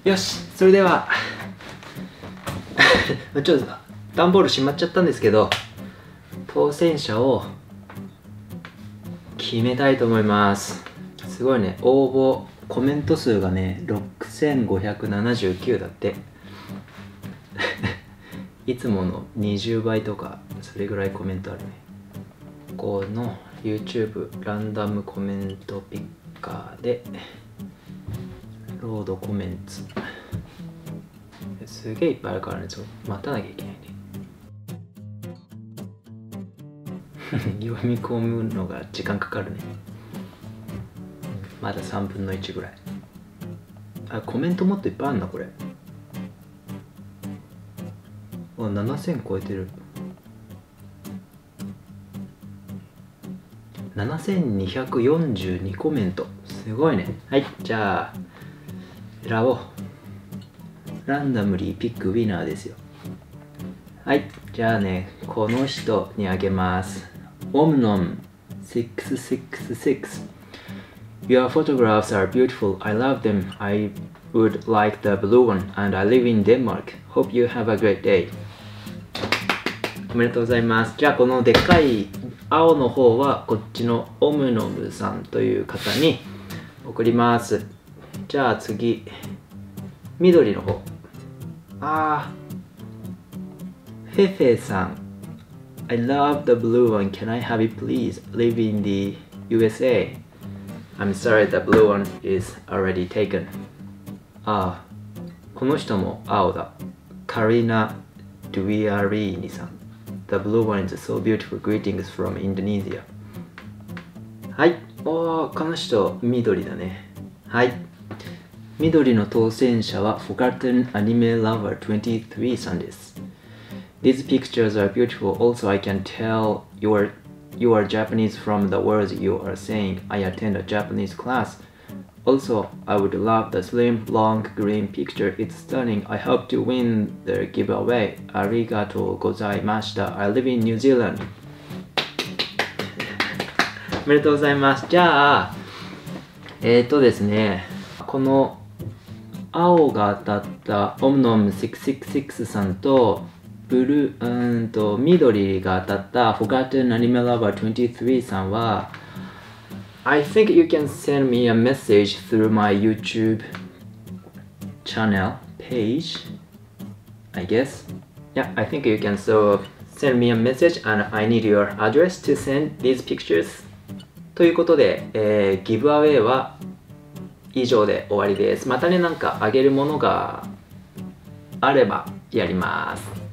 よし、それではちょっと段ボール閉まっちゃったんですけど、当選者を決めたいと思います。すごいね、応募コメント数がね6579だっていつもの20倍とかそれぐらいコメントあるね。この YouTube ランダムコメントピッカーでロードコメンツ、すげえいっぱいあるからね、ちょっと待たなきゃいけないね読み込むのが時間かかるね。まだ3分の1ぐらい。あ、コメントもっといっぱいあるんだこれ。あ、7000超えてる。7242コメント、すごいね。はい、じゃあ選ぼう。ランダムリーピックウィナーですよ。はい、じゃあね、この人にあげます。Omnom666。 Your photographs are beautiful. I love them. I would like the blue one, and I live in Denmark. Hope you have a great day. おめでとうございます。じゃあこのでっかい青の方はこっちのオムノムさんという方に送ります。じゃあ次、緑の方。フェフェさん。I love the blue one. Can I have it please? Live in the USA.I'm sorry, the blue one is already taken. この人も青だ。カリナ・ドゥイアリーニさん。The blue one is so beautiful. Greetings from Indonesia. はい。この人、緑だね。はい。緑の当選者は Forgotten Anime Lover 23さんです。These pictures are beautiful. Also, I can tell you are Japanese from the words you are saying. I attend a Japanese class. Also, I would love the slim, long, green picture. It's stunning. I hope to win the giveaway. Arigatou gozaimashita. I live in New Zealand. おめでとうございます。じゃあ、ですね、この青が当たったオムノム666さんと緑が当たった Forgotten Anime Lover 23さんは I think you can send me a message through my YouTube channel page, I guess. Yeah, I think you can send me a message and I need your address to send these pictures. ということで、ギブアウェイは以上で終わりです。またね、なんかあげるものがあればやります。